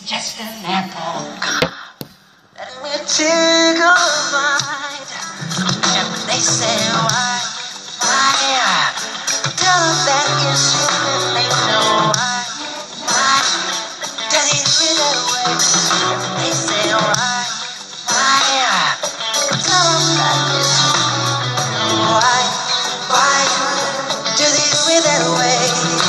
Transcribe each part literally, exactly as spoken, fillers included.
just an apple. Let me take a bite. And they say why, why? Tell them that it's human, they know why, why? Does he do it that way? And they say why, why? Tell them that it's human, why, why? Does he do it that way?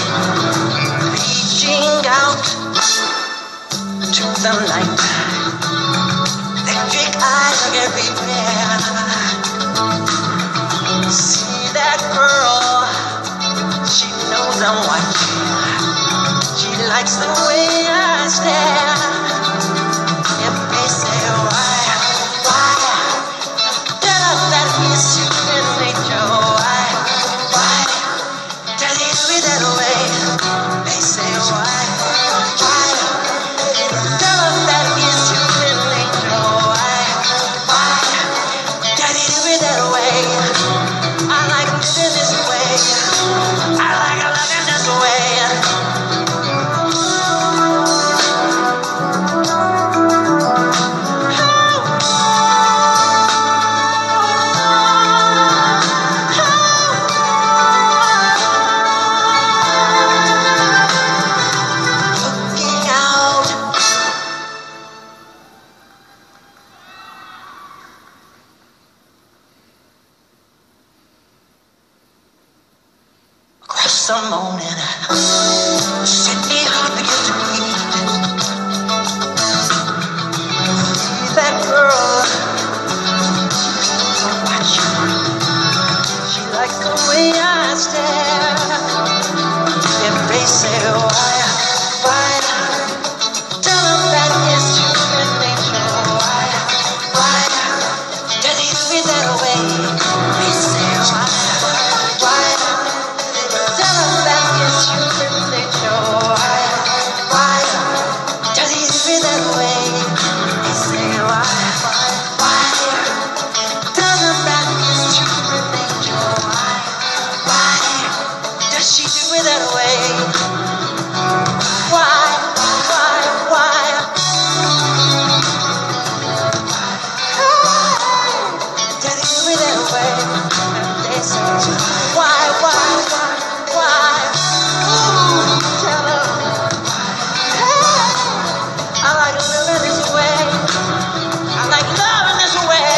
Reaching out to the night, electric eyes are everywhere. See that girl, she knows I'm watching. She likes the way I stare. If they say why, why? Tell them that it's human nature. Why, why? Does he do it that way? They say why, why? Tell them that it's human nature. Why, why? Does he do it that way? I like living this way. I like living this way. Looking out across the morning, Sydney heart begins to beat. See that girl, I'm watching. She likes the way I stare. If they say why, why? Tell them that it's human nature. Why, why? Does he do it that way? They say why, why? Tell them that it's human nature. Why, why? Does he do it that way? They say why, why? Tell them that it's human nature. Why, why? Does she do it that way? Why, why, why? Does he do it that way? They say why, why, why, why? Ooh, tell them. Hey, I like living this way. I like loving this way.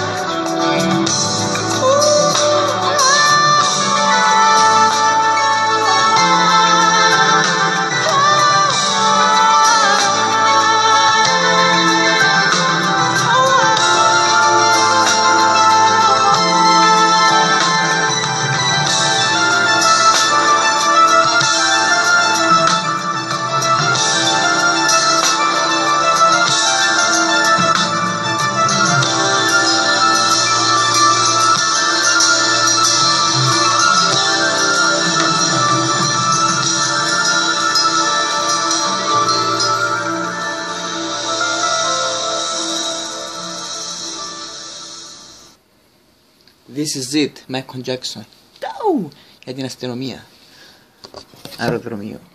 This is it, Michael Jackson. Τάου! Για την αστυνομία. Αεροδρομίο.